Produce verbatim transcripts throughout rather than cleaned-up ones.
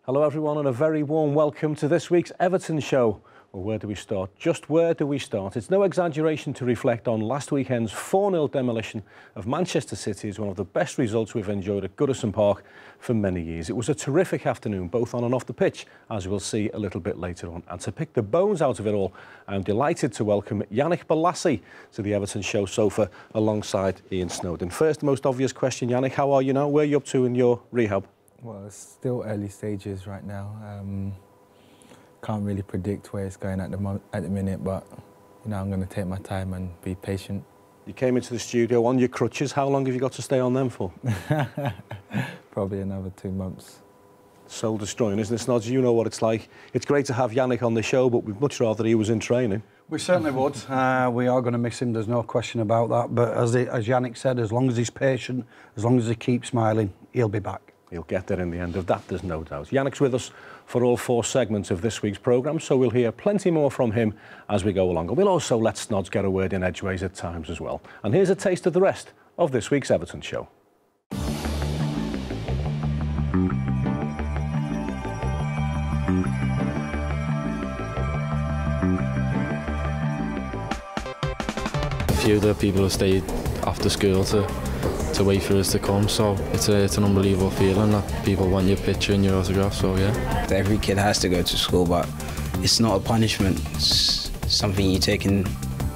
Hello everyone and a very warm welcome to this week's Everton show. Well, where do we start? Just where do we start? It's no exaggeration to reflect on last weekend's four nil demolition of Manchester City as one of the best results we've enjoyed at Goodison Park for many years. It was a terrific afternoon, both on and off the pitch, as we'll see a little bit later on. And to pick the bones out of it all, I'm delighted to welcome Yannick Bolasie to the Everton show sofa alongside Ian Snowden. First, most obvious question, Yannick, how are you now? Where are you up to in your rehab? Well, it's still early stages right now. Um, can't really predict where it's going at the mo at the minute, but you know, I'm going to take my time and be patient. You came into the studio on your crutches. How long have you got to stay on them for? Probably another two months. Soul destroying, isn't it, Snods? You know what it's like. It's great to have Yannick on the show, but we'd much rather he was in training. We certainly would. Uh, we are going to miss him, there's no question about that. But as, he, as Yannick said, as long as he's patient, as long as he keeps smiling, he'll be back. He'll get there in the end of that, there's no doubt. Yannick's with us for all four segments of this week's programme, so we'll hear plenty more from him as we go along. And we'll also let Snods get a word in edgeways at times as well. And here's a taste of the rest of this week's Everton show. A few of the people have stayed after school to to wait for us to come, so it's a, it's an unbelievable feeling that people want your picture and your autograph, so yeah. Every kid has to go to school, but it's not a punishment, it's something you take in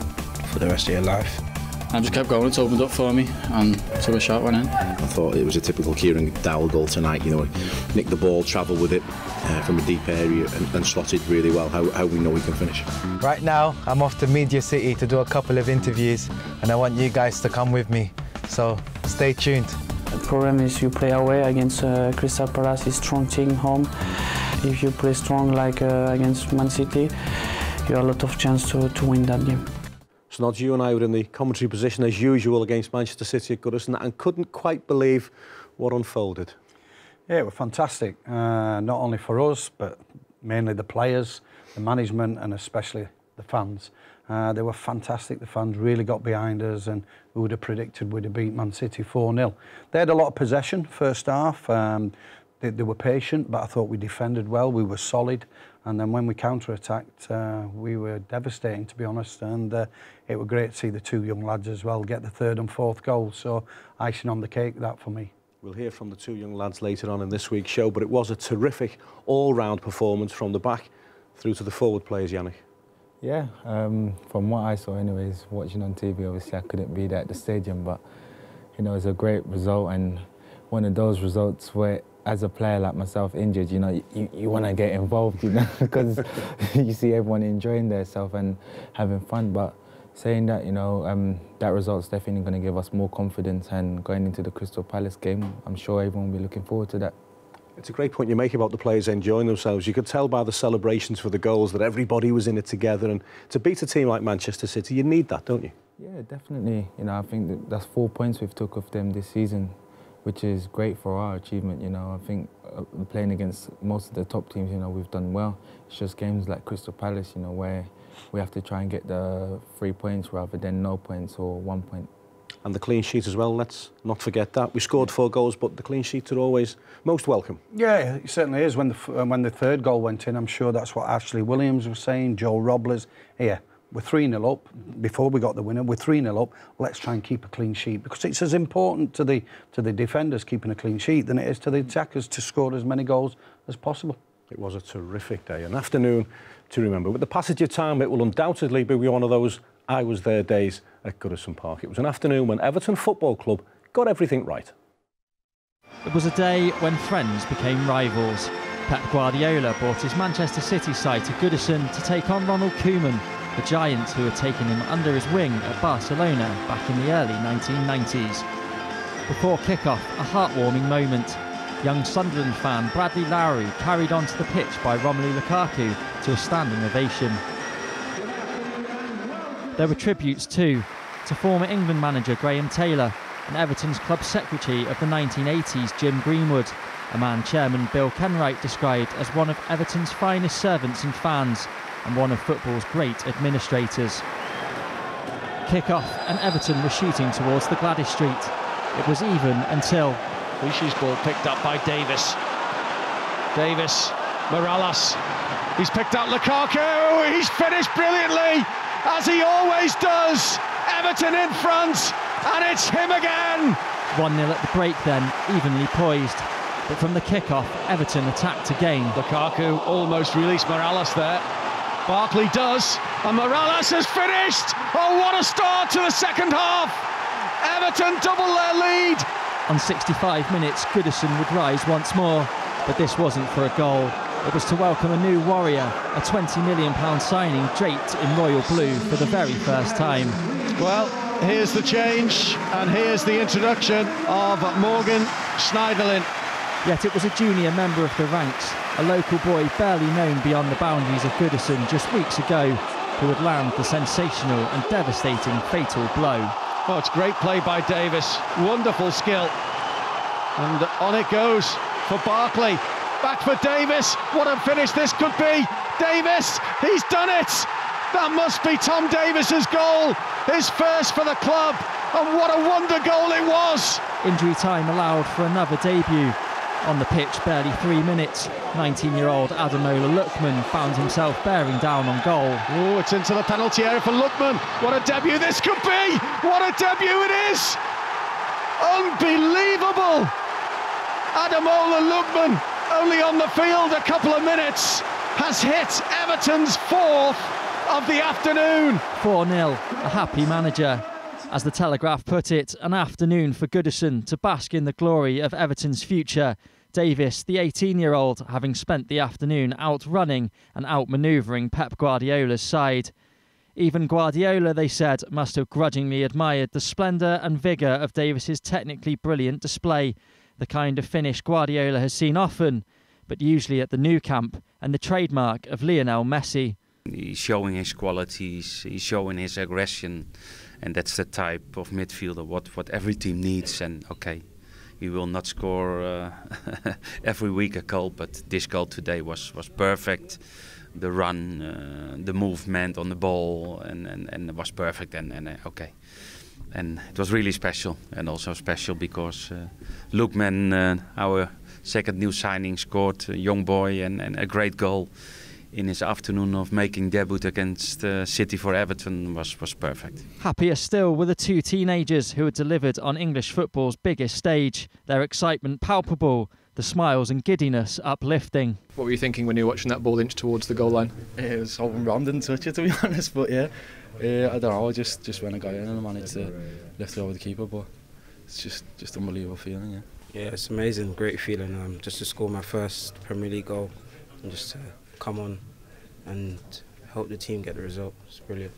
for the rest of your life. I just kept going, it's opened up for me and took a shot, went in. I thought it was a typical Kieran Dowell goal tonight, you know, nick the ball, travel with it uh, from a deep area and, and slotted really well, how, how we know we can finish. Right now, I'm off to Media City to do a couple of interviews and I want you guys to come with me, so stay tuned. The problem is you play away against uh, Crystal Palace, a strong team home. If you play strong like uh, against Man City, you have a lot of chance to, to win that game. Snods, you and I were in the commentary position as usual against Manchester City at Goodison and couldn't quite believe what unfolded. Yeah, it was fantastic, uh, not only for us, but mainly the players, the management and especially the fans. Uh, they were fantastic, the fans really got behind us and we would have predicted we'd have beat Man City four nil. They had a lot of possession first half, um, they, they were patient, but I thought we defended well, we were solid, and then when we counter-attacked, uh, we were devastating, to be honest, and uh, it was great to see the two young lads as well get the third and fourth goal, so icing on the cake, that for me. We'll hear from the two young lads later on in this week's show, but it was a terrific all-round performance from the back through to the forward players, Yannick. Yeah, um, from what I saw anyways, watching on T V, obviously I couldn't be there at the stadium, but you know, it's a great result and one of those results where as a player like myself injured, you know, you, you want to get involved, you know, because you see everyone enjoying themselves and having fun, but saying that, you know, um, that result's definitely going to give us more confidence, and going into the Crystal Palace game, I'm sure everyone will be looking forward to that. It's a great point you make about the players enjoying themselves. You could tell by the celebrations for the goals that everybody was in it together, and to beat a team like Manchester City, you need that, don't you? Yeah, definitely. You know, I think that that's four points we've took off them this season, which is great for our achievement. You know, I think uh, playing against most of the top teams, you know, we've done well. It's just games like Crystal Palace, you know, where we have to try and get the three points rather than no points or one point. And the clean sheet as well, let's not forget that. We scored four goals, but the clean sheets are always most welcome. Yeah, it certainly is. When the, when the third goal went in, I'm sure that's what Ashley Williams was saying, Joe Robles. Here, we're three nil up. Before we got the winner, we're three nil up. Let's try and keep a clean sheet, because it's as important to the, to the defenders keeping a clean sheet than it is to the attackers to score as many goals as possible. It was a terrific day, an afternoon to remember. With the passage of time, it will undoubtedly be one of those I was there days at Goodison Park. It was an afternoon when Everton Football Club got everything right. It was a day when friends became rivals. Pep Guardiola brought his Manchester City side to Goodison to take on Ronald Koeman, the giant who had taken him under his wing at Barcelona back in the early nineteen nineties. Before kick-off, a heartwarming moment. Young Sunderland fan Bradley Lowry carried onto the pitch by Romelu Lukaku to a standing ovation. There were tributes too, to former England manager Graham Taylor and Everton's club secretary of the nineteen eighties Jim Greenwood, a man chairman Bill Kenwright described as one of Everton's finest servants and fans and one of football's great administrators. Kick-off and Everton were shooting towards the Gladys Street. It was even until... Wishi's ball picked up by Davies. Davies, Morales, he's picked out Lukaku, he's finished brilliantly, as he always does. Everton in front, and it's him again. one nil at the break then, evenly poised. But from the kick-off, Everton attacked again. Lukaku almost released Morales there. Barkley does, and Morales has finished! Oh, what a start to the second half! Everton double their lead! On sixty-five minutes, Goodison would rise once more, but this wasn't for a goal. It was to welcome a new warrior, a twenty million pound signing draped in royal blue for the very first time. Well, here's the change, and here's the introduction of Morgan Schneiderlin. Yet it was a junior member of the ranks, a local boy barely known beyond the boundaries of Goodison just weeks ago, who would land the sensational and devastating fatal blow. Oh, it's great play by Davies, wonderful skill. And on it goes for Barkley. Back for Davies, what a finish this could be. Davies, he's done it! That must be Tom Davies's goal, his first for the club, and what a wonder goal it was! Injury time allowed for another debut. On the pitch, barely three minutes, nineteen-year-old Ademola Lookman found himself bearing down on goal. Oh, it's into the penalty area for Lookman. What a debut this could be! What a debut it is! Unbelievable! Ademola Lookman, only on the field a couple of minutes, has hit Everton's fourth of the afternoon. four nil, a happy manager. As the Telegraph put it, an afternoon for Goodison to bask in the glory of Everton's future. Davies, the eighteen-year-old, having spent the afternoon outrunning and outmanoeuvring Pep Guardiola's side. Even Guardiola, they said, must have grudgingly admired the splendour and vigour of Davies's technically brilliant display, the kind of finish Guardiola has seen often, but usually at the Nou Camp, and the trademark of Lionel Messi. He's showing his qualities, he's showing his aggression, and that's the type of midfielder what, what every team needs. And okay, he will not score uh, every week a goal, but this goal today was, was perfect. The run, uh, the movement on the ball, and, and, and it was perfect. And, and uh, okay, and it was really special, and also special because uh, Lookman, uh, our second new signing, scored a young boy and, and a great goal in his afternoon of making debut against uh, City for Everton was, was perfect. Happier still were the two teenagers who had delivered on English football's biggest stage, their excitement palpable, the smiles and giddiness uplifting. What were you thinking when you were watching that ball inch towards the goal line? It was hoping Ron didn't touch it, to be honest, but yeah, uh, I don't know, just, just when I got in and I managed to lift it over the keeper, but it's just, just unbelievable feeling, yeah. Yeah, it's amazing, great feeling, um, just to score my first Premier League goal and just to come on and help the team get the result. It's brilliant.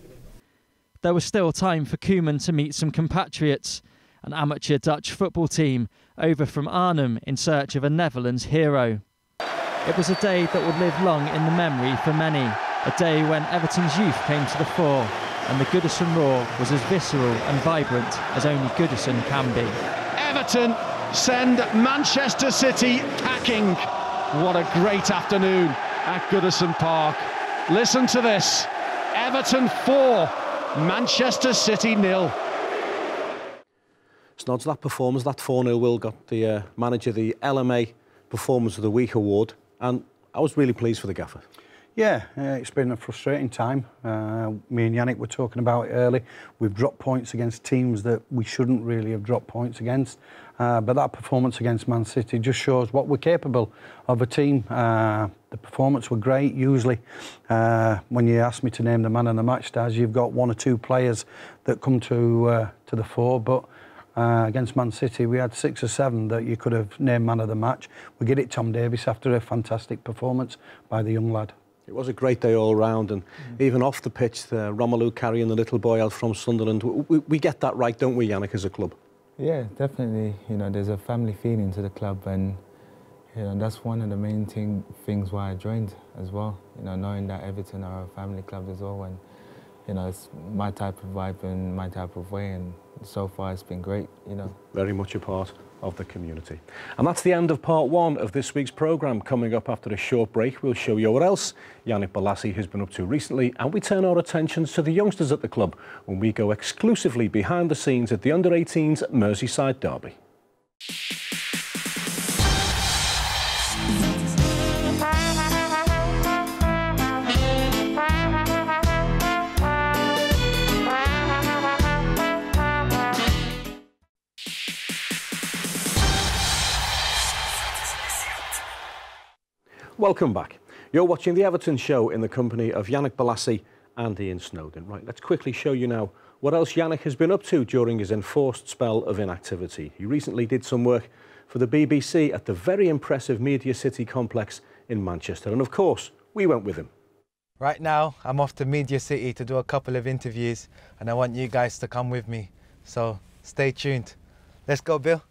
There was still time for Koeman to meet some compatriots, an amateur Dutch football team over from Arnhem in search of a Netherlands hero. It was a day that would live long in the memory for many, a day when Everton's youth came to the fore and the Goodison roar was as visceral and vibrant as only Goodison can be. Everton send Manchester City packing. What a great afternoon at Goodison Park. Listen to this. Everton four, Manchester City nil. Snods, that performance, that four nil will got the uh, manager the L M A Performance of the Week award, and I was really pleased for the gaffer. Yeah, uh, it's been a frustrating time. Uh, me and Yannick were talking about it early. We've dropped points against teams that we shouldn't really have dropped points against. Uh, but that performance against Man City just shows what we're capable of a team. Uh, the performance were great. Usually, uh, when you ask me to name the man of the match, Daz, you've got one or two players that come to uh, to the fore. But uh, against Man City, we had six or seven that you could have named man of the match. We get it Tom Davies after a fantastic performance by the young lad. It was a great day all round, and mm. even off the pitch, the Romelu carrying the little boy out from Sunderland. We, we get that right, don't we, Yannick, as a club? Yeah, definitely. You know, there's a family feeling to the club, and you know that's one of the main thing, things why I joined as well. You know, knowing that Everton are a family club as well, and you know it's my type of vibe and my type of way, and so far it's been great. You know, very much a part of the community. And that's the end of part one of this week's programme. Coming up after a short break, we'll show you what else Yannick Bolasie has been up to recently, and we turn our attentions to the youngsters at the club when we go exclusively behind the scenes at the under eighteens Merseyside derby. Welcome back. You're watching the Everton show in the company of Yannick Bolasie and Ian Snowden. Right, let's quickly show you now what else Yannick has been up to during his enforced spell of inactivity. He recently did some work for the B B C at the very impressive Media City complex in Manchester, and of course, we went with him. Right now, I'm off to Media City to do a couple of interviews, and I want you guys to come with me. So stay tuned. Let's go, Bill.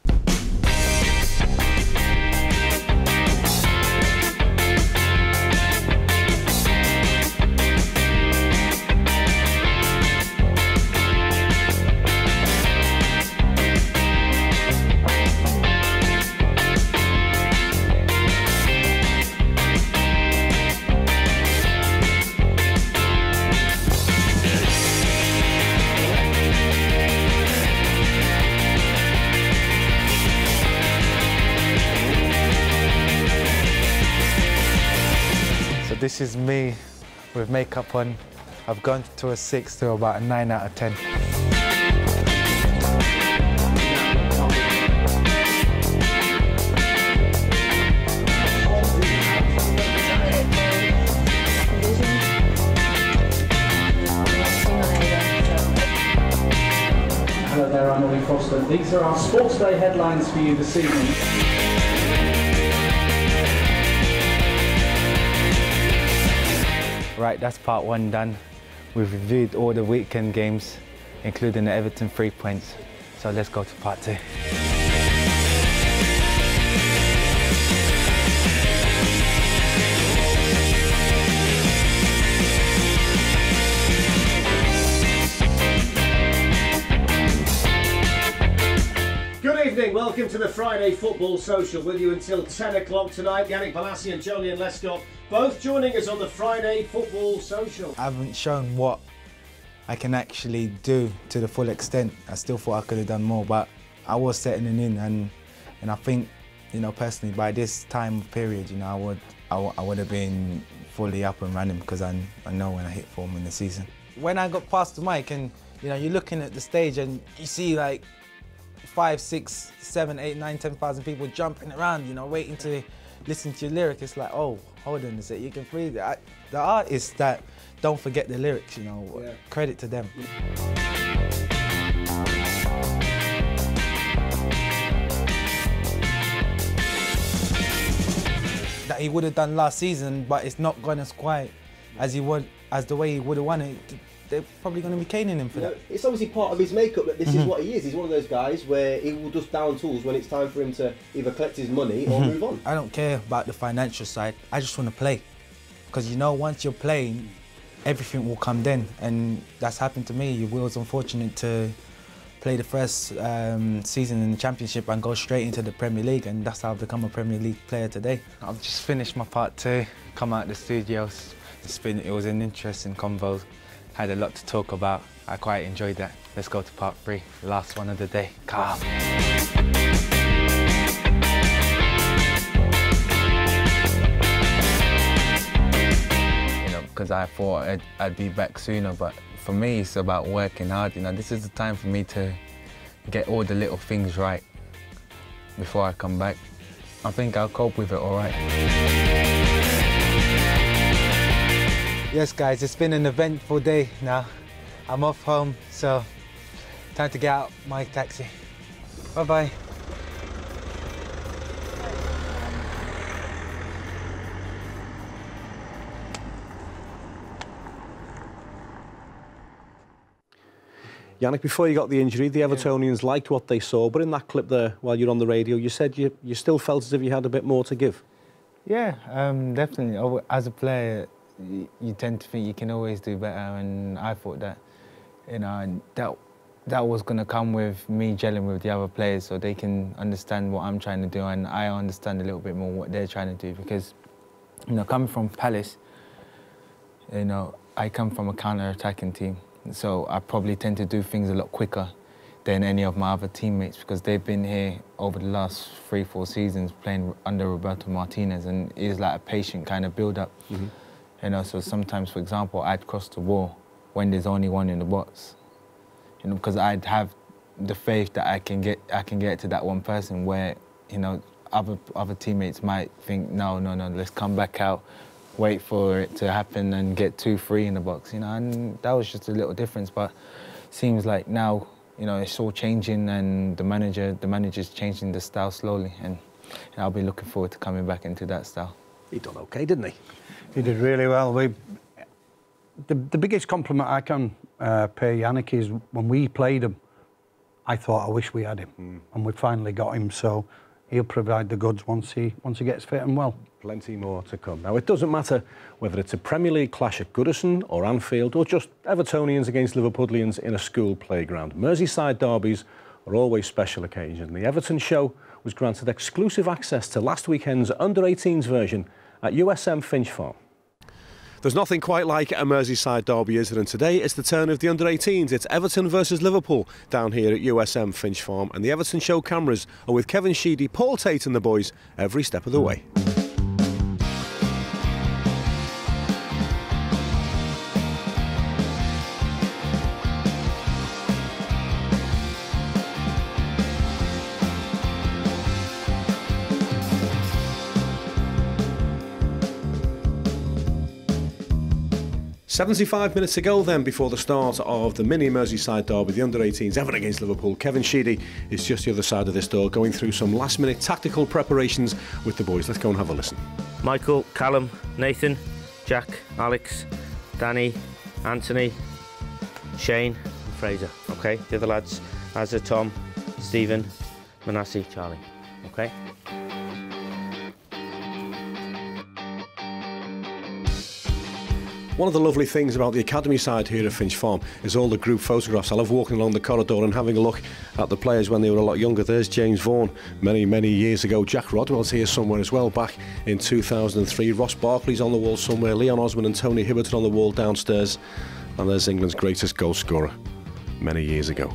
This is me with makeup on. I've gone to a six to about a nine out of ten. Hello there, I'm Ollie Foster. These are our Sports Day headlines for you this evening. Right, that's part one done. We've reviewed all the weekend games, including the Everton three points. So let's go to part two. Good evening, welcome to the Friday Football Social. With you until ten o'clock tonight, Yannick Bolasie and Julian Lescott, both joining us on the Friday Football Social. I haven't shown what I can actually do to the full extent. I still thought I could have done more, but I was settling in, and and I think, you know, personally, by this time period, you know, I would I, I would have been fully up and running, because I, I know when I hit form in the season. When I got past the mic, and you know, you're looking at the stage and you see like five, six, seven, eight, nine, ten thousand people jumping around, you know, waiting to listen to your lyric. It's like, oh, hold on a sec, you can freeze it. I, the artists that don't forget the lyrics, you know, yeah. Credit to them. That he would have done last season, but it's not gone as quite as he would, as the way he would have won it. They're probably going to be caning him for you that. know, it's obviously part of his makeup that this Mm-hmm. is what he is. He's one of those guys where he will just down tools when it's time for him to either collect his money or Mm-hmm. move on. I don't care about the financial side. I just want to play. Because, you know, once you're playing, everything will come then. And that's happened to me. We was unfortunate to play the first um, season in the Championship and go straight into the Premier League, and that's how I've become a Premier League player today. I've just finished my part two, come out of the studios. It's been, it was an interesting convo. Had a lot to talk about. I quite enjoyed that. Let's go to part three, the last one of the day. Calm. You know, because I thought I'd, I'd be back sooner, but for me, it's about working hard. You know, this is the time for me to get all the little things right before I come back. I think I'll cope with it all right. Yes, guys, it's been an eventful day now. I'm off home, so time to get out my taxi. Bye-bye. Yannick, before you got the injury, the Evertonians yeah. liked what they saw, but in that clip there, while you're on the radio, you said you, you still felt as if you had a bit more to give. Yeah, um, definitely. As a player, you, you tend to think you can always do better, and I thought that, you know, that that was going to come with me gelling with the other players, so they can understand what I'm trying to do, and I understand a little bit more what they're trying to do, because, you know, coming from Palace, you know, I come from a counter-attacking team, so I probably tend to do things a lot quicker than any of my other teammates, because they've been here over the last three, four seasons playing under Roberto Martinez, and it's like a patient kind of build-up. Mm-hmm. You know, so sometimes, for example, I'd cross the wall when there's only one in the box, you know, because I'd have the faith that I can get, I can get to that one person where, you know, other other teammates might think, no, no, no, let's come back out, wait for it to happen and get two, three in the box, you know, and that was just a little difference. But seems like now, you know, it's all changing, and the manager, the manager's changing the style slowly, and, and I'll be looking forward to coming back into that style. He done okay, didn't he? He did really well. We, the, the biggest compliment I can uh, pay Yannick is when we played him, I thought, I wish we had him, mm. and we finally got him. So he'll provide the goods once he once he gets fit and well. Plenty more to come. Now, it doesn't matter whether it's a Premier League clash at Goodison or Anfield, or just Evertonians against Liverpudlians in a school playground. Merseyside derbies are always special occasions. The Everton show was granted exclusive access to last weekend's under eighteens version at U S M Finch Farm. There's nothing quite like a Merseyside derby, is there? And today it's the turn of the under eighteens. It's Everton versus Liverpool down here at U S M Finch Farm, and the Everton show cameras are with Kevin Sheedy, Paul Tate and the boys every step of the way. seventy-five minutes to go then before the start of the mini Merseyside derby, the under eighteens, Everton against Liverpool. Kevin Sheedy is just the other side of this door, going through some last minute tactical preparations with the boys. Let's go and have a listen. Michael, Callum, Nathan, Jack, Alex, Danny, Anthony, Shane and Fraser. Okay, the other lads, Azza, Tom, Stephen, Manasseh, Charlie. Okay. One of the lovely things about the academy side here at Finch Farm is all the group photographs. I love walking along the corridor and having a look at the players when they were a lot younger. There's James Vaughan many, many years ago. Jack Rodwell's here somewhere as well, back in two thousand three. Ross Barkley's on the wall somewhere. Leon Osman and Tony Hibbert on the wall downstairs. And there's England's greatest goal scorer many years ago.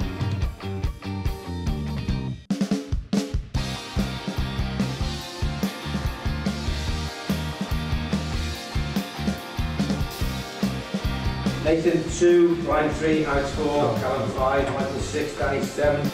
Nathan two, Ryan three, Alex four, Callum five, Michael six, Danny seven.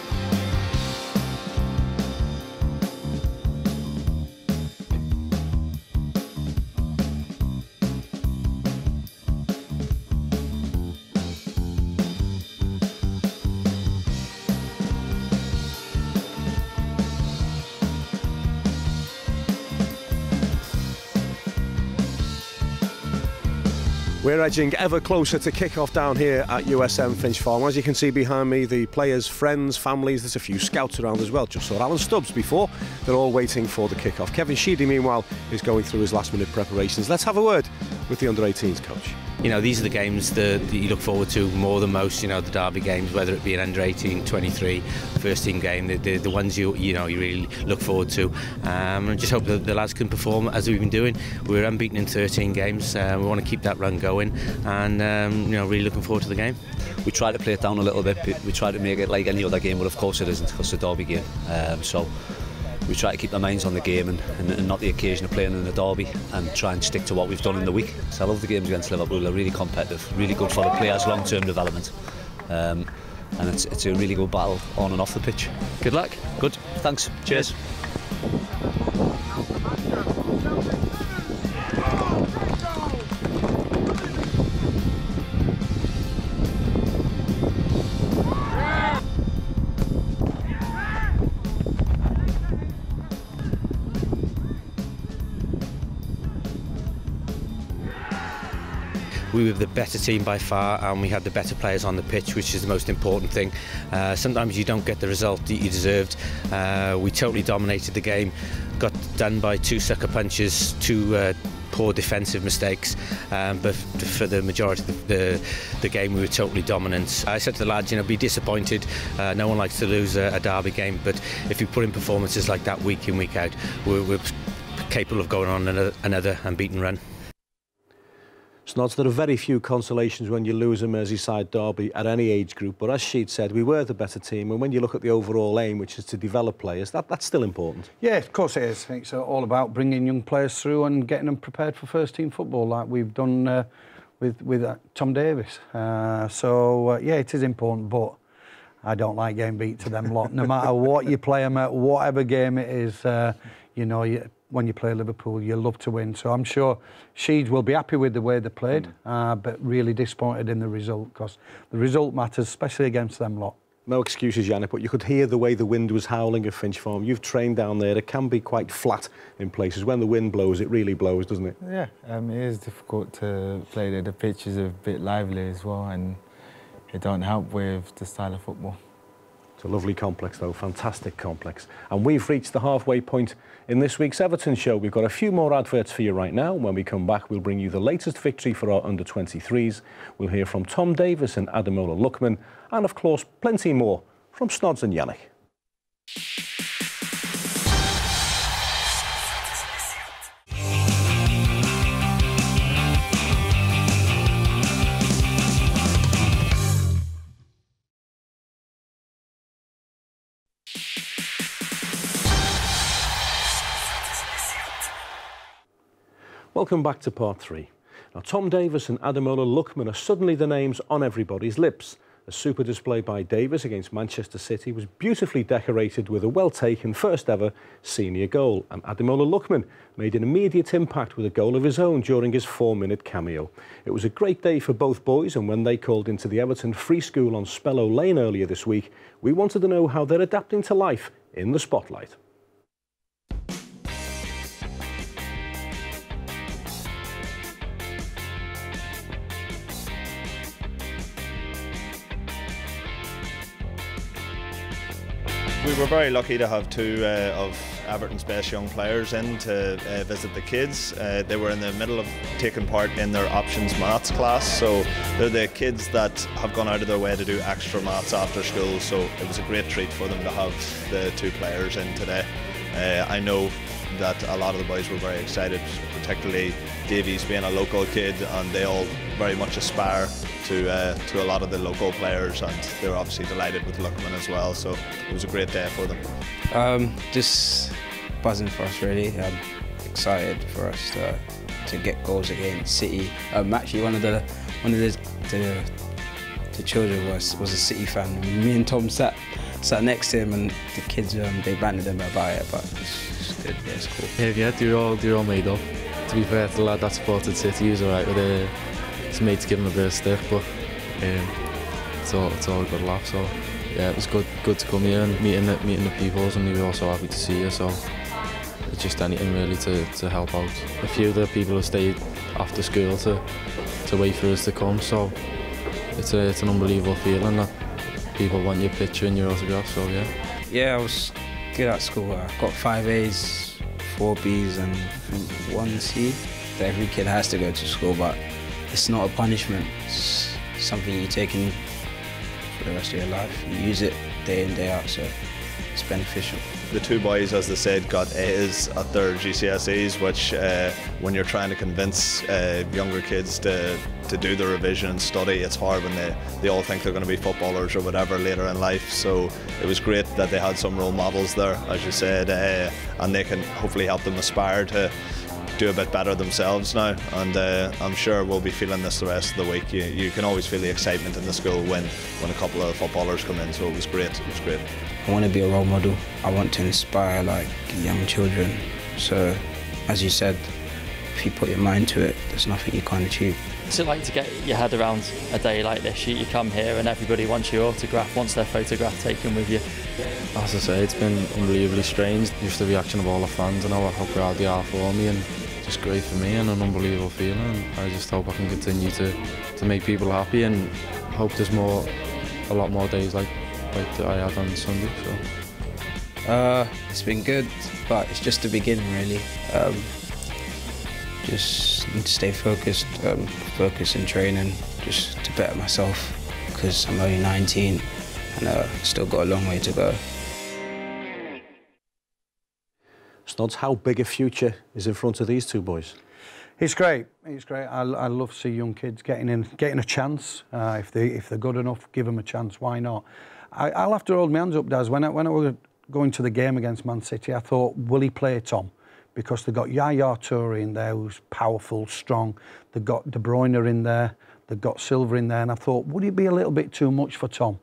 We're edging ever closer to kick-off down here at U S M Finch Farm. As you can see behind me, the players, friends, families, there's a few scouts around as well. Just saw Alan Stubbs before. They're all waiting for the kick-off. Kevin Sheedy, meanwhile, is going through his last-minute preparations. Let's have a word with the under eighteens coach. You know, these are the games that, that you look forward to more than most, you know, the derby games, whether it be an under eighteen, twenty-three, first team game, the, the, the ones you you know you really look forward to. Um, and just hope that the lads can perform as we've been doing. We're unbeaten in thirteen games, uh, we want to keep that run going, and um, you know, really looking forward to the game. We try to play it down a little bit, we try to make it like any other game, but of course it isn't, because it's a derby game. Um, so we try to keep our minds on the game and, and, and not the occasion of playing in the derby, and try and stick to what we've done in the week. So I love the games against Liverpool. They're really competitive, really good for the players' long-term development, um, and it's, it's a really good battle on and off the pitch. Good luck. Good, thanks. Cheers. We were the better team by far, and we had the better players on the pitch, which is the most important thing. Uh, sometimes you don't get the result that you deserved. Uh, we totally dominated the game, got done by two sucker punches, two uh, poor defensive mistakes, um, but for the majority of the, the, the game we were totally dominant. I said to the lads, you know, be disappointed. Uh, no one likes to lose a, a derby game, but if you put in performances like that week in, week out, we're, we're capable of going on another, another unbeaten run. Snods, there are very few consolations when you lose a Merseyside derby at any age group, but as Sheed said, we were the better team, and when you look at the overall aim, which is to develop players, that, that's still important. Yeah, of course it is. It's all about bringing young players through and getting them prepared for first team football, like we've done uh, with, with uh, Tom Davies. Uh, so, uh, yeah, it is important, but I don't like getting beat to them lot. No matter what you play them at, whatever game it is, uh, you know, you, when you play Liverpool, you love to win. So I'm sure she will be happy with the way they played, uh, but really disappointed in the result, because the result matters, especially against them lot. No excuses, Yannick, but you could hear the way the wind was howling at Finch Farm. You've trained down there. It can be quite flat in places. When the wind blows, it really blows, doesn't it? Yeah, um, it is difficult to play there. The pitch is a bit lively as well, and it don't help with the style of football. It's a lovely complex, though, fantastic complex. And we've reached the halfway point in this week's Everton show. We've got a few more adverts for you right now. When we come back, we'll bring you the latest victory for our under twenty-threes. We'll hear from Tom Davies and Ademola Lookman, and of course, plenty more from Snods and Yannick. Welcome back to part three. Now, Tom Davies and Ademola Lookman are suddenly the names on everybody's lips. A super display by Davies against Manchester City was beautifully decorated with a well-taken first ever senior goal, and Ademola Lookman made an immediate impact with a goal of his own during his four-minute cameo. It was a great day for both boys, and when they called into the Everton Free School on Spellow Lane earlier this week, we wanted to know how they're adapting to life in the spotlight. We were very lucky to have two uh, of Everton's best young players in to uh, visit the kids. Uh, they were in the middle of taking part in their options maths class, so they're the kids that have gone out of their way to do extra maths after school, so it was a great treat for them to have the two players in today. Uh, I know that a lot of the boys were very excited, particularly Davies being a local kid, and they all very much aspire to uh, to a lot of the local players, and they were obviously delighted with Lookman as well, so it was a great day for them. Um, just buzzing for us really, um, excited for us to, to get goals against City. Um, actually one of the one of the, the, the children was, was a City fan. Me and Tom sat sat next to him, and the kids um, they bantered him about it, but it's, it's good, yeah, it's cool. Yeah, yeah, they're all, they're all made up. To be fair to the lad that supported City, he was alright with it. His mates give him a bit of stick, but um, it's all it's all a good laugh. So yeah, it was good good to come here and meeting the meeting the peoples, and we were also happy to see you. So it's just anything really to, to help out. A few of the people have stayed after school to to wait for us to come. So it's a it's an unbelievable feeling that people want your picture and your autograph. So yeah. Yeah, I was good at school. I got five A's, four B's, and one C. Every kid has to go to school, but it's not a punishment. It's something you take in for the rest of your life. You use it day in, day out, so it's beneficial. The two boys, as they said, got A's at their G C S Es, which uh, when you're trying to convince uh, younger kids to, to do the revision and study, it's hard when they, they all think they're going to be footballers or whatever later in life. So it was great that they had some role models there, as you said, uh, and they can hopefully help them aspire to do a bit better themselves now, and uh, I'm sure we'll be feeling this the rest of the week. You, you can always feel the excitement in the school when, when a couple of footballers come in, so it was great, it was great. I want to be a role model. I want to inspire like young children, so as you said, if you put your mind to it, there's nothing you can't achieve. What's it like to get your head around a day like this? You, you come here and everybody wants your autograph, wants their photograph taken with you. As I say, it's been unbelievably strange. Just the reaction of all the fans and how, how proud they are for me, and just great for me and an unbelievable feeling. I just hope I can continue to, to make people happy, and hope there's more, a lot more days like, like that I had on Sunday. So. Uh, it's been good, but it's just the beginning really. Um, just need to stay focused, um, focus in training, just to better myself, because I'm only nineteen and uh, still got a long way to go. Snods, how big a future is in front of these two boys? It's great. It's great. I, I love to see young kids getting in, getting a chance. Uh, if they if they're good enough, give them a chance. Why not? I, I'll have to hold my hands up, Daz. When I, when I was going to the game against Man City, I thought, will he play Tom? Because they've got Yaya Toure in there, who's powerful, strong. They've got De Bruyne in there. They've got Silva in there, and I thought, would it be a little bit too much for Tom?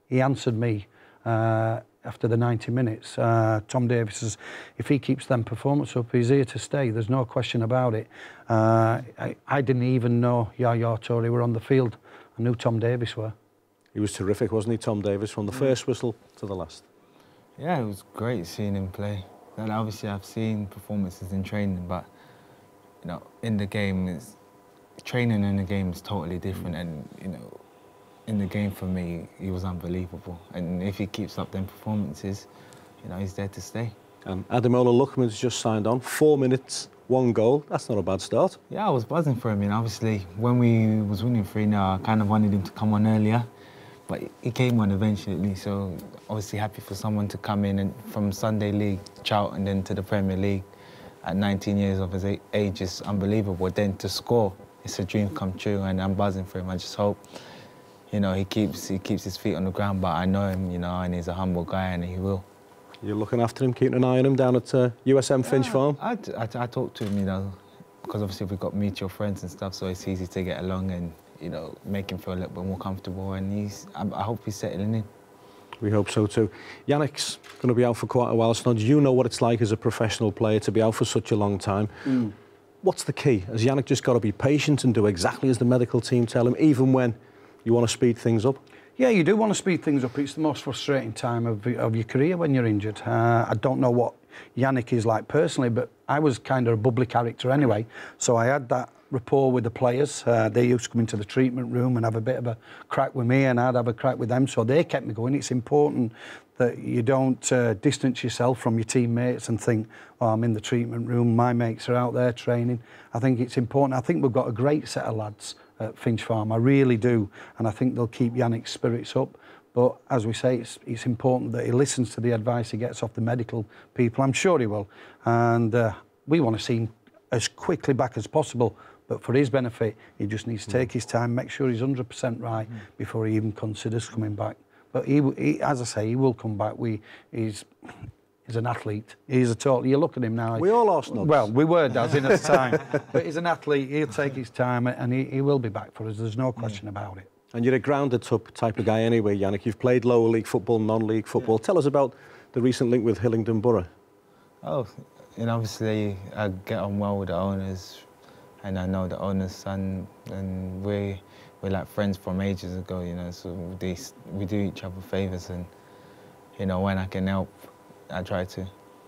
he answered me uh, after the ninety minutes. Uh, Tom Davies says, if he keeps them performance up, he's here to stay. There's no question about it. Uh, I, I didn't even know Yaya Toure were on the field. I knew Tom Davies were. He was terrific, wasn't he, Tom Davies, from the first whistle to the last? Yeah, it was great seeing him play. And obviously I've seen performances in training, but you know, in the game, it's, training in the game is totally different. And you know, in the game for me, he was unbelievable. And if he keeps up them performances, you know, he's there to stay. Um, Ademola Lookman's just signed on. Four minutes, one goal. That's not a bad start. Yeah, I was buzzing for him. And obviously, when we was winning three nil, I kind of wanted him to come on earlier. But he came on eventually, so obviously happy for someone to come in and from Sunday League, Charlton, then to the Premier League at nineteen years of his age is unbelievable. Then to score, it's a dream come true, and I'm buzzing for him. I just hope, you know, he keeps he keeps his feet on the ground. But I know him, you know, and he's a humble guy, and he will. You're looking after him, keeping an eye on him down at uh, U S M Finch yeah, Farm. I, I, I talk to him, you know, because obviously we've got mutual friends and stuff, so it's easy to get along and, you know, make him feel a little bit more comfortable, and he's, I, I hope he's settling in. We hope so too. Yannick's going to be out for quite a while, so you know what it's like as a professional player to be out for such a long time. Mm. What's the key? Has Yannick just got to be patient and do exactly as the medical team tell him, even when you want to speed things up? Yeah, you do want to speed things up. It's the most frustrating time of, of your career when you're injured. Uh, I don't know what Yannick is like personally, but I was kind of a bubbly character anyway, so I had that rapport with the players. Uh, they used to come into the treatment room and have a bit of a crack with me, and I'd have a crack with them, so they kept me going. It's important that you don't uh, distance yourself from your teammates and think, oh, I'm in the treatment room, my mates are out there training. I think it's important. I think we've got a great set of lads at Finch Farm, I really do, and I think they'll keep Yannick's spirits up. But as we say, it's, it's important that he listens to the advice he gets off the medical people. I'm sure he will, and uh, we want to see him as quickly back as possible. But for his benefit, he just needs to take his time, make sure he's one hundred percent right mm. before he even considers coming back. But he, he, as I say, he will come back. We, he's, he's an athlete. He's a total. You look at him now. We all are snobs. Well, we were, Daz, in his time. But he's an athlete. He'll take his time, and he, he will be back for us. There's no question mm. about it. And you're a grounded type of guy anyway, Yannick. You've played lower league football, non-league football. Yeah. Tell us about the recent link with Hillingdon Borough. Oh, and obviously I get on well with the owners. And I know the owner's son, and we, we're like friends from ages ago, you know, so they, we do each other favours, and, you know, when I can help, I try to.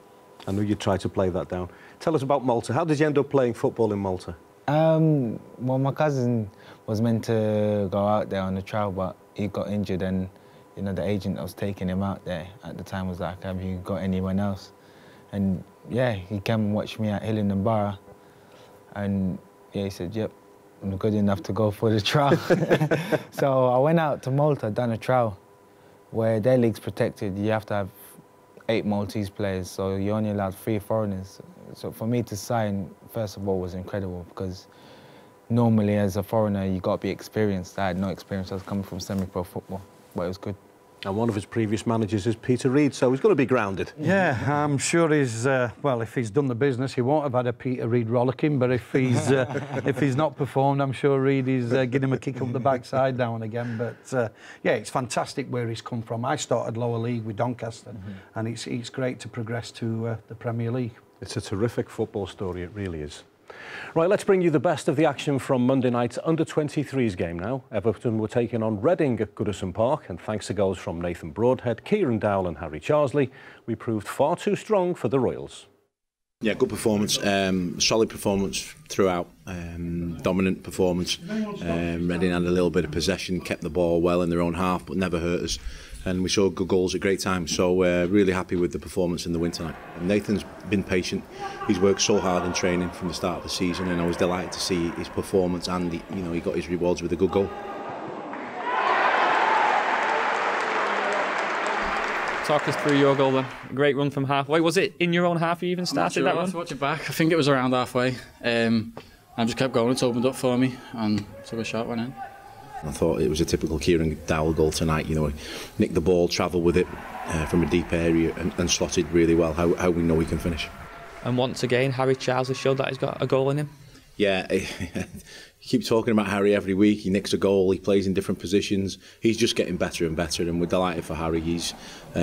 I knew you'd try to play that down. Tell us about Malta. How did you end up playing football in Malta? Um, well, my cousin was meant to go out there on a trial, but he got injured, and, you know, the agent that was taking him out there at the time was like, have you got anyone else? And, yeah, he came and watched me at Hillingdon Borough. And yeah, he said, yep, I'm good enough to go for the trial. So I went out to Malta, done a trial, where their league's protected. You have to have eight Maltese players, so you're only allowed three foreigners. So for me to sign, first of all, was incredible, because normally as a foreigner, you got to be experienced. I had no experience. I was coming from semi-pro football, but it was good. And one of his previous managers is Peter Reid, so he's going to be grounded. Yeah, I'm sure he's, uh, well, if he's done the business, he won't have had a Peter Reid rollicking, but if he's uh, if he's not performed, I'm sure Reid is uh, giving him a kick up the backside now and again. But, uh, yeah, it's fantastic where he's come from. I started lower league with Doncaster, mm-hmm. and it's, it's great to progress to uh, the Premier League. It's a terrific football story, it really is. Right, let's bring you the best of the action from Monday night's under twenty-threes game now. Everton were taking on Reading at Goodison Park, and thanks to goals from Nathan Broadhead, Kieran Dowell and Harry Charsley, we proved far too strong for the Royals. Yeah, good performance, um, solid performance throughout, um, dominant performance. Um, Reading had a little bit of possession, kept the ball well in their own half, but never hurt us. And we saw good goals at great times, so uh, really happy with the performance in the win tonight. Nathan's been patient. He's worked so hard in training from the start of the season, and I was delighted to see his performance, and he, you know, he got his rewards with a good goal. Talk us through your goal then. A great run from halfway. Was it in your own half you even started sure. that one? I have to watch it back. I think it was around halfway. Um, I just kept going. It opened up for me, and took a shot, went in. I thought it was a typical Kieran Dowell goal tonight. You know, nicked the ball, travelled with it uh, from a deep area, and, and slotted really well. How, how we know he can finish. And once again, Harry Charles has showed that he's got a goal in him. Yeah, you keep talking about Harry every week. He nicks a goal, he plays in different positions. He's just getting better and better, and we're delighted for Harry. He's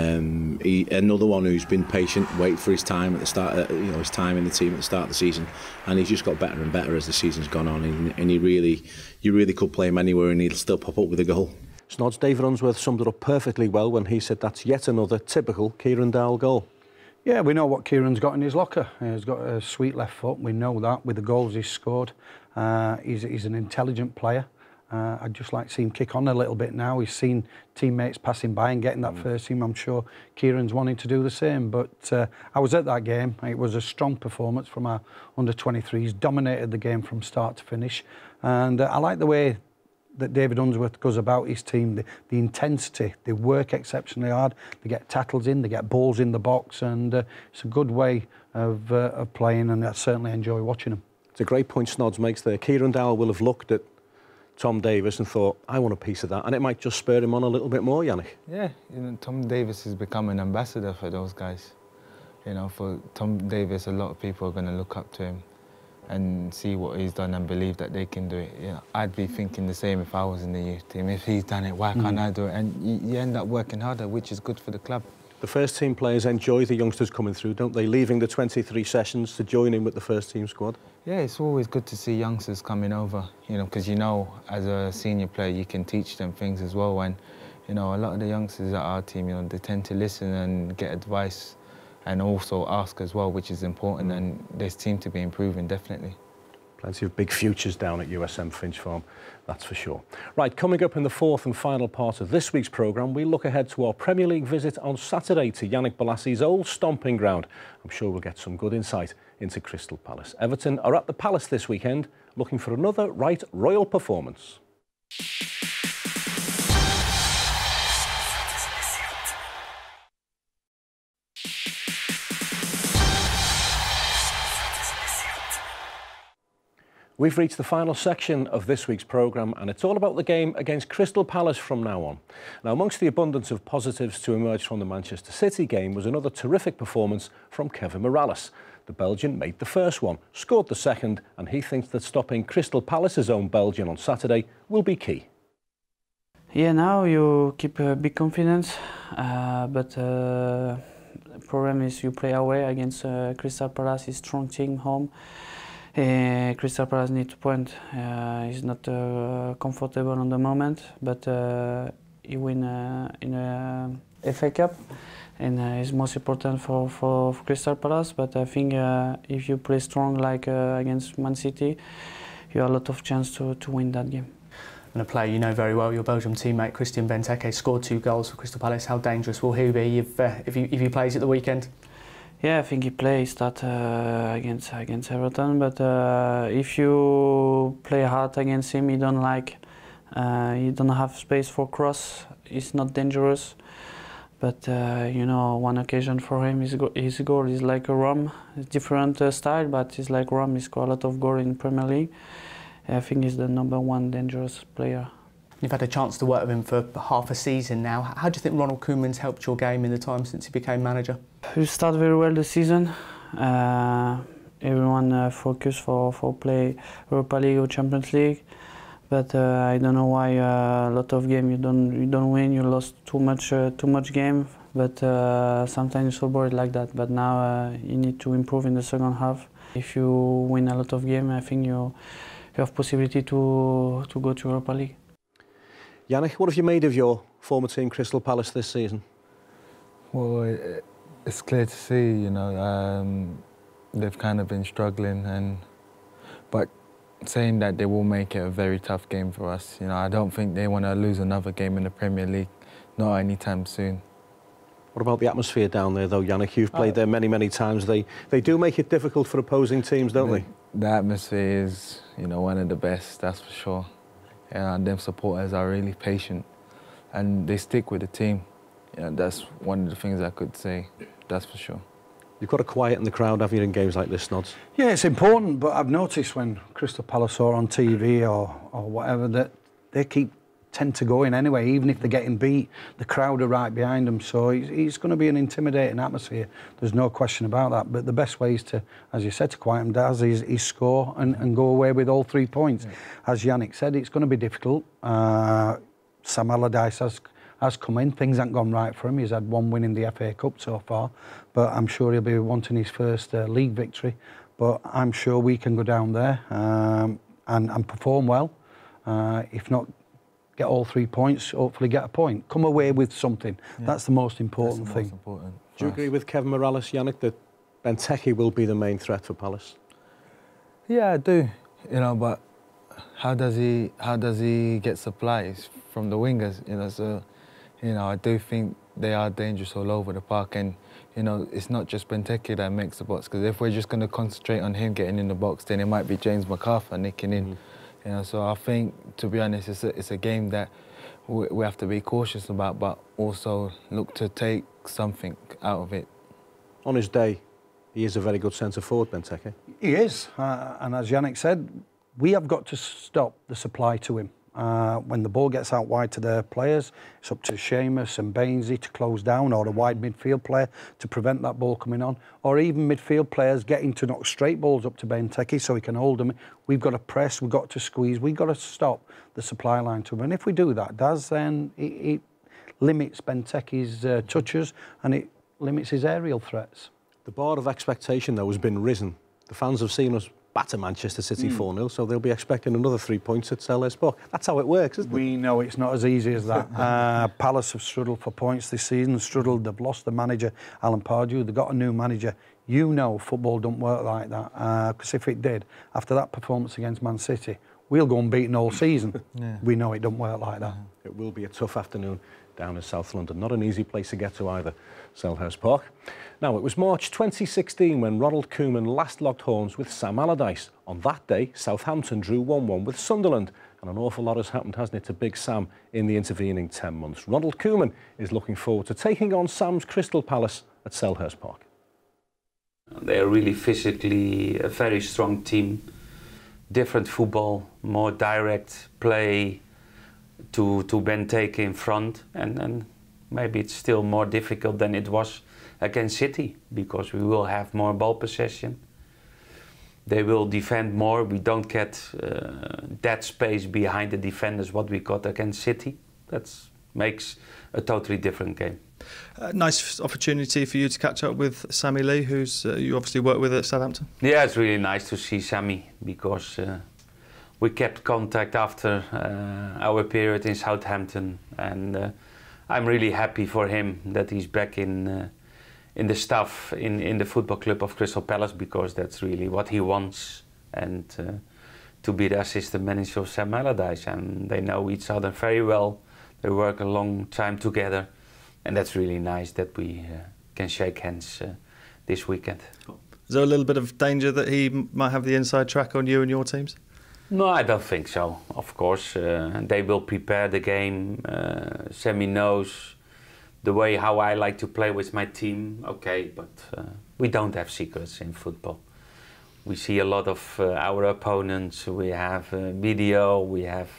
um, he, another one who's been patient, wait for his time at the start, uh, you know, his time in the team at the start of the season, and he's just got better and better as the season's gone on. And, and he really, you really could play him anywhere, and he'll still pop up with a goal. Snods, David Unsworth summed it up perfectly well when he said that's yet another typical Kieran Dowell goal. Yeah, we know what Kieran's got in his locker. He's got a sweet left foot. We know that with the goals he's scored. Uh, he's, he's an intelligent player. Uh, I'd just like to see him kick on a little bit now. He's seen teammates passing by and getting that mm. first team. I'm sure Kieran's wanting to do the same. But uh, I was at that game. It was a strong performance from our under twenty-threes. Dominated the game from start to finish. And uh, I like the way that David Unsworth goes about his team, the, the intensity. They work exceptionally hard. They get tackles in, they get balls in the box, and uh, it's a good way of, uh, of playing, and I certainly enjoy watching them. It's a great point Snods makes there. Kieran Dowell will have looked at Tom Davies and thought, I want a piece of that, and it might just spur him on a little bit more, Yannick. Yeah, you know, Tom Davies has become an ambassador for those guys. You know, for Tom Davies, a lot of people are going to look up to him and see what he's done and believe that they can do it. You know, I'd be thinking the same if I was in the youth team. If he's done it, why can't mm. I do it? And you, you end up working harder, which is good for the club. The first team players enjoy the youngsters coming through, don't they? Leaving the twenty-three sessions to join in with the first team squad. Yeah, it's always good to see youngsters coming over, you know, because you know, as a senior player, you can teach them things as well. And, you know, a lot of the youngsters at our team, you know, they tend to listen and get advice and also ask as well, which is important, and they seem to be improving, definitely. Plenty of big futures down at U S M Finch Farm, that's for sure. Right, coming up in the fourth and final part of this week's programme, we look ahead to our Premier League visit on Saturday to Yannick Bolasie's old stomping ground. I'm sure we'll get some good insight into Crystal Palace. Everton are at the Palace this weekend, looking for another right royal performance. We've reached the final section of this week's programme, and it's all about the game against Crystal Palace from now on. Now, amongst the abundance of positives to emerge from the Manchester City game was another terrific performance from Kevin Morales. The Belgian made the first one, scored the second, and he thinks that stopping Crystal Palace's own Belgian on Saturday will be key. Yeah, now you keep a big confidence, uh, but uh, the problem is you play away against uh, Crystal Palace, a strong team home. Uh, Crystal Palace need to point. Uh, he's not uh, comfortable on the moment, but uh, he win uh, in a F A Cup, and uh, it's most important for, for, for Crystal Palace. But I think uh, if you play strong like uh, against Man City, you have a lot of chance to, to win that game. And a player you know very well, your Belgium teammate Christian Benteke scored two goals for Crystal Palace. How dangerous will he be if, uh, if, he, if he plays at the weekend? Yeah, I think he plays that uh, against against Everton. But uh, if you play hard against him, you don't like, uh, you don't have space for cross. It's not dangerous. But uh, you know, one occasion for him, his, go his goal is like a Rom. It's different uh, style, but it's like Rom. He scored a lot of goals in Premier League. I think he's the number one dangerous player. You've had a chance to work with him for half a season now. How do you think Ronald Koeman's helped your game in the time since he became manager? We start very well the season. Uh, everyone uh, focused for, for play Europa League or Champions League. But uh, I don't know why uh, a lot of games you don't you don't win. You lost too much uh, too much game. But uh, sometimes it's so bored like that. But now uh, you need to improve in the second half. If you win a lot of games, I think you you have possibility to to go to Europa League. Yannick, what have you made of your former team, Crystal Palace, this season? Well, it, it's clear to see, you know, um, they've kind of been struggling, and but saying that they will make it a very tough game for us. You know, I don't think they want to lose another game in the Premier League, not anytime soon. What about the atmosphere down there, though, Yannick? You've played there many, many times. They they do make it difficult for opposing teams, don't the, they? The atmosphere is, you know, one of the best, that's for sure. Yeah, and them supporters are really patient, and they stick with the team. Yeah, that's one of the things I could say, that's for sure. You've got to quieten the crowd, have you, in games like this, Snods? Yeah, it's important, but I've noticed when Crystal Palace are on T V or, or whatever, that they keep tend to go in anyway, even if they're getting beat. The crowd are right behind them, so it's, it's going to be an intimidating atmosphere. There's no question about that. But the best way is to, as you said, to quiet them down is, is score and, and go away with all three points. Yeah. As Yannick said, it's going to be difficult. Uh, Sam Allardyce has, has come in. Things haven't gone right for him. He's had one win in the F A Cup so far, but I'm sure he'll be wanting his first uh, league victory. But I'm sure we can go down there um, and, and perform well. Uh, if not, get all three points, hopefully get a point. Come away with something. Yeah. That's the most important the thing. Most important Do you agree with Kevin Morales, Yannick, that Benteke will be the main threat for Palace? Yeah, I do. You know, but how does he how does he get supplies from the wingers? You know, so you know, I do think they are dangerous all over the park, and you know, it's not just Benteke that makes the box, because if we're just going to concentrate on him getting in the box, then it might be James McArthur nicking in. Mm. You know, so I think, to be honest, it's a, it's a game that we, we have to be cautious about, but also look to take something out of it. On his day, he is a very good centre forward, Benteke. He is, uh, and as Yannick said, we have got to stop the supply to him. Uh, when the ball gets out wide to their players, it's up to Seamus and Bainsey to close down, or a wide midfield player to prevent that ball coming on, or even midfield players getting to knock straight balls up to Benteke so he can hold them. We've got to press, we've got to squeeze, we've got to stop the supply line to him. And if we do that, Daz, then it, it limits Benteke's uh, touches and it limits his aerial threats. The bar of expectation, though, has been risen. The fans have seen us batter Manchester City four nil, mm. so they'll be expecting another three points at Selhurst Park. That's how it works, isn't it? We know it's not as easy as that. uh, Palace have struggled for points this season, struggled, they've lost the manager, Alan Pardew, they've got a new manager. You know football don't work like that, because uh, if it did, after that performance against Man City, we'll go unbeaten all season. Yeah. We know it don't work like that. It will be a tough afternoon down in South London. Not an easy place to get to either, Selhurst Park. Now, it was March twenty sixteen when Ronald Koeman last locked horns with Sam Allardyce. On that day, Southampton drew one one with Sunderland. And an awful lot has happened, hasn't it, to Big Sam in the intervening ten months. Ronald Koeman is looking forward to taking on Sam's Crystal Palace at Selhurst Park. They are really physically a very strong team. Different football, more direct play to, to Benteke in front. And, and maybe it's still more difficult than it was against City, because we will have more ball possession. They will defend more. We don't get uh, that space behind the defenders what we got against City. That makes a totally different game. Uh, nice opportunity for you to catch up with Sammy Lee, who's uh, you obviously worked with at Southampton. Yeah, it's really nice to see Sammy, because uh, we kept contact after uh, our period in Southampton, and uh, I'm really happy for him that he's back in uh, in the staff in, in the football club of Crystal Palace, because that's really what he wants, and uh, to be the assistant manager of Sam Allardyce, and they know each other very well. They work a long time together, and that's really nice that we uh, can shake hands uh, this weekend. Is there a little bit of danger that he might have the inside track on you and your teams? No, I don't think so. Of course, uh, they will prepare the game. Uh, Sammy knows the way how I like to play with my team. Okay, but uh, we don't have secrets in football. We see a lot of uh, our opponents. We have uh, video. We have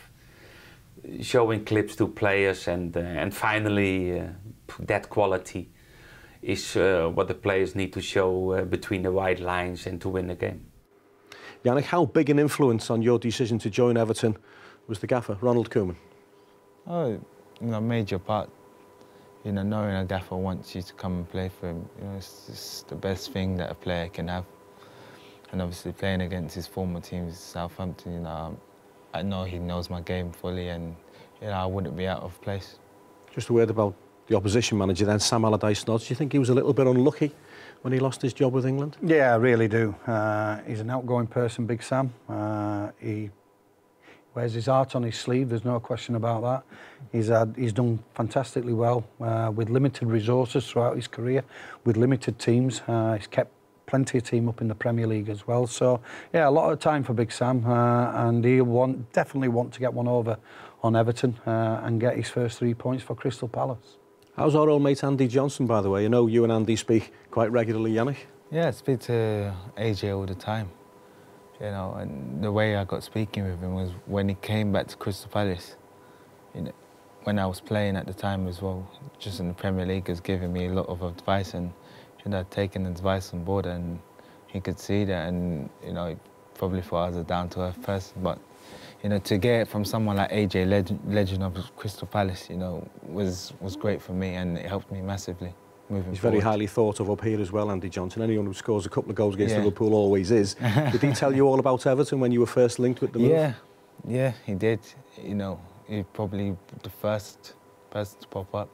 showing clips to players, and uh, and finally uh, that quality is uh, what the players need to show uh, between the white lines and to win the game. Yannick, how big an influence on your decision to join Everton was the gaffer, Ronald Koeman? Oh, you know, a major part. You know, knowing a gaffer wants you to come and play for him, you know, it's just the best thing that a player can have. And obviously playing against his former teams, Southampton, you know, I know he knows my game fully, and you know, I wouldn't be out of place. Just a word about the opposition manager then, Sam Allardyce. Do you think he was a little bit unlucky when he lost his job with England? Yeah, I really do. Uh, he's an outgoing person, Big Sam. Uh, he wears his heart on his sleeve, there's no question about that. He's had, he's done fantastically well uh, with limited resources throughout his career, with limited teams. Uh, he's kept plenty of team up in the Premier League as well. So, yeah, a lot of time for Big Sam, uh, and he'll want, definitely want to get one over on Everton uh, and get his first three points for Crystal Palace. How's our old mate Andy Johnson, by the way? I know you and Andy speak quite regularly, Yannick. Yeah, I speak to A J all the time. You know, and the way I got speaking with him was when he came back to Crystal Palace. you know, when I was playing at the time as well, just in the Premier League, has given me a lot of advice, and you know, taking advice on board, and he could see that, and you know, he probably thought I was a down-to-earth person, but you know, to get it from someone like A J, legend, legend of Crystal Palace, you know, was was great for me, and it helped me massively moving He's forward. very highly thought of up here as well, Andy Johnson. Anyone who scores a couple of goals against Yeah. Liverpool always is. Did he tell you all about Everton when you were first linked with the move? Yeah, yeah, he did. You know, he probably the first person to pop up,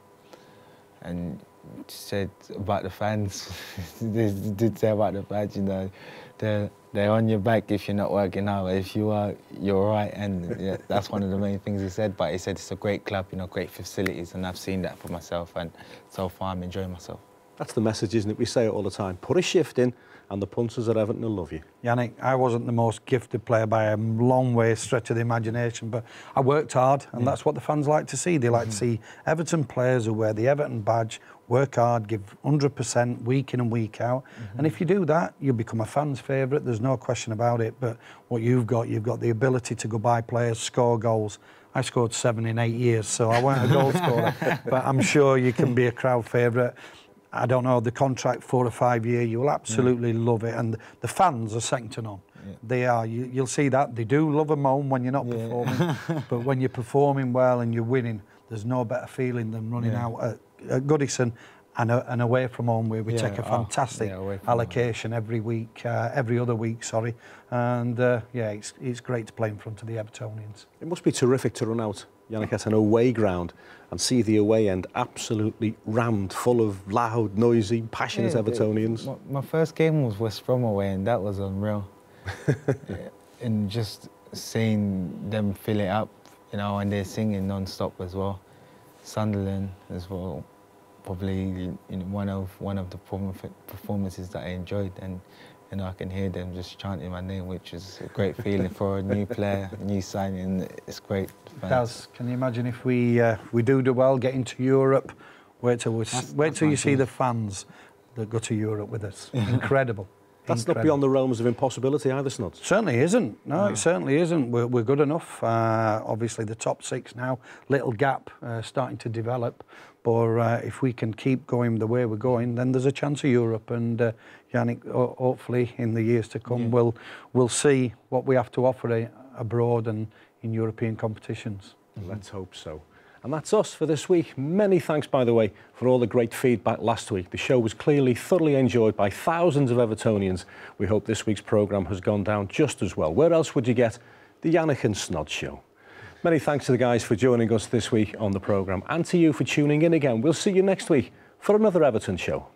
and said about the fans. They did say about the fans, you know, they're they're on your back if you're not working out. If you are, you're all right, and yeah, that's one of the main things he said. But he said it's a great club, you know, great facilities, and I've seen that for myself, and so far I'm enjoying myself. That's the message, isn't it? We say it all the time. Put a shift in, and the punters at Everton will love you. Yannick, I wasn't the most gifted player by a long way stretch of the imagination, but I worked hard, and Yeah. that's what the fans like to see. They like Mm-hmm. to see Everton players who wear the Everton badge, work hard, give one hundred percent week in and week out. Mm-hmm. And if you do that, you'll become a fan's favourite. There's no question about it. But what you've got, you've got the ability to go by players, score goals. I scored seven in eight years, so I weren't a goal scorer. But I'm sure you can be a crowd favourite. I don't know, the contract, four or five year, you'll absolutely mm. love it. And the fans are second to none. Yeah. They are. You, you'll see that. They do love a moan when you're not yeah. performing. But when you're performing well and you're winning, there's no better feeling than running yeah. out at, at Goodison and, uh, and away from home, where we yeah. take a fantastic oh, yeah, allocation home. every week, uh, every other week, sorry. And uh, yeah, it's, it's great to play in front of the Evertonians. It must be terrific to run out, Yannick, at an away ground and see the away end absolutely rammed, full of loud, noisy, passionate yeah, Evertonians. My, my first game was West Brom away, and that was unreal. yeah. And just seeing them fill it up, you know, and they're singing non-stop as well. Sunderland as well, probably you know, one of one of the performances that I enjoyed, and you know, I can hear them just chanting my name, which is a great feeling for a new player, a new signing. It's great. Daz, can you imagine if we uh, we do do well, get into Europe? Wait till we, that's, wait that's till you thing. see the fans that go to Europe with us. Incredible. That's Incredible. Not beyond the realms of impossibility either, Snods. Certainly isn't. No, no. It certainly isn't. We're, we're good enough. Uh, obviously, the top six now, little gap uh, starting to develop. But uh, if we can keep going the way we're going, then there's a chance of Europe. And uh, Yannick, hopefully, in the years to come, yeah. we'll we'll see what we have to offer a, abroad and in European competitions. Mm-hmm. Let's hope so. And that's us for this week. Many thanks, by the way, for all the great feedback last week. The show was clearly thoroughly enjoyed by thousands of Evertonians. We hope this week's programme has gone down just as well. Where else would you get the Yannick and Snod show? Many thanks to the guys for joining us this week on the programme, and to you for tuning in again. We'll see you next week for another Everton show.